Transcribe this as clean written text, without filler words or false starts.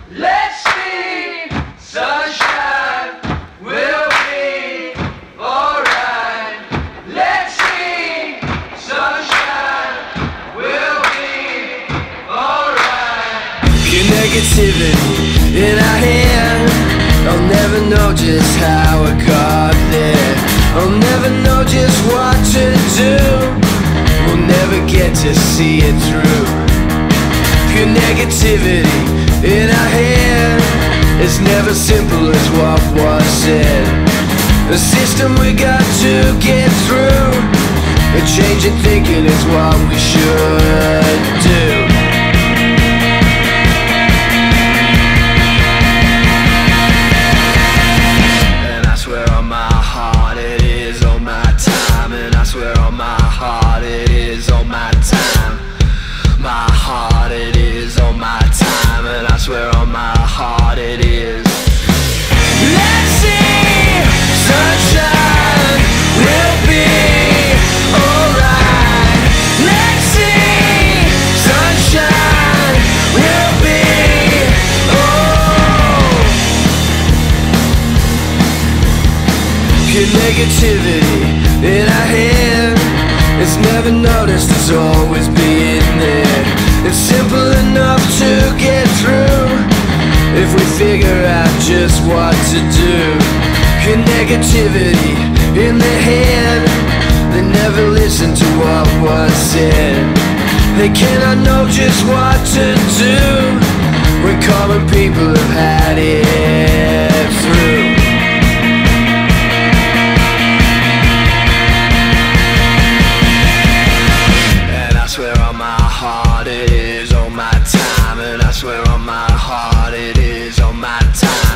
Let's see, sunshine will be alright. Let's see, sunshine will be alright. Your negativity in our hand, I'll never know just how I got there. I'll never know just what to do. We'll never get to see it through. Pure negativity in our head, it's never simple as what was said. The system we got to get through. A change in thinking is what we should do. And I swear on my heart it is all my time. And I swear on my heart it is all my time. My heart it is all my time. And I swear on my heart it is. Let's see, sunshine will be alright. Let's see, sunshine will be Pure negativity in our head, it's never noticed, it's always been there. It's simple enough to get through if we figure out just what to do. Pure negativity in their head, they never listen to what was said. They cannot know just what to do when common people have had it through. I swear on my heart it is all my time. And I swear on my heart it is all my time.